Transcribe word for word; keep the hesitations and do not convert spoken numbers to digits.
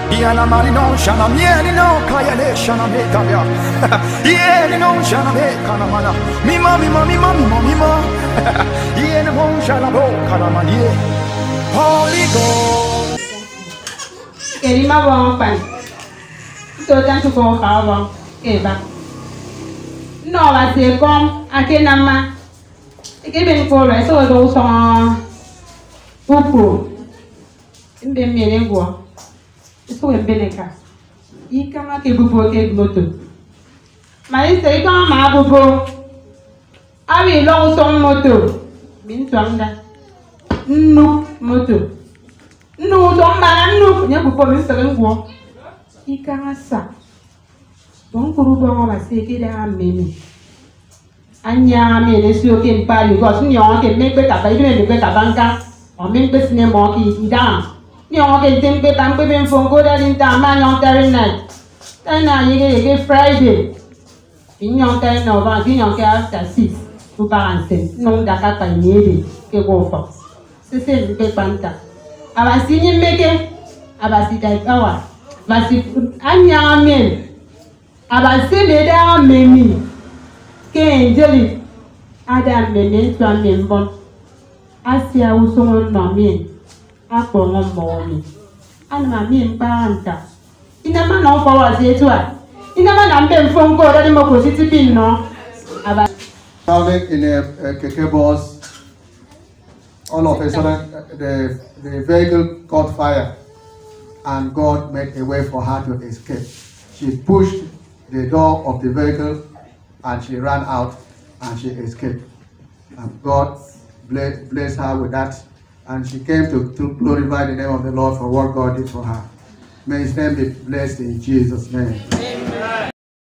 Yana Marino, Shana Mielino, Kayale, Shana Metaya, Yenino, Shana Kanamana, Mima, Mima, Mima, Mima, Mima, Yenimo, Shalabo, Karamani, Holy Ghost. Elima won't find. So thank you for our Eva. No, I say, come, I can't nama. I gave him for I saw those on Upu in the Menengo. So a Beneca. He cannot keep a motor. My say, come, Abubo. I will long some motor. Mean to under. No motor. No, don't man, no, never for Mister Walk. He can't suck. Don't go over my city, I'm many. Anya, me, let's look in Pally, because New York can make better by doing the better banker or make this name walking down. New York can think that I'm giving from good in town, man, on Terry night. Then now you get Friday. In your time of in your after six to balance, no, that I need it. Go for. Say, big banker. I was seeing make it. I was it like hour. But if Anya, me, I was seeing it down, me. Jelly, Adam Benin to a member. I see I was on my mean. I for one morning. And my mean banter. In a man of ours, it was. In a man, I'm been from God, and I'm going to be no. Traveling in a keke bus, all of a sudden, the, the vehicle caught fire, and God made a way for her to escape. She pushed the door of the vehicle, and she ran out and she escaped. And God blessed her with that. And she came to, to glorify the name of the Lord for what God did for her. May his name be blessed in Jesus' name. Amen.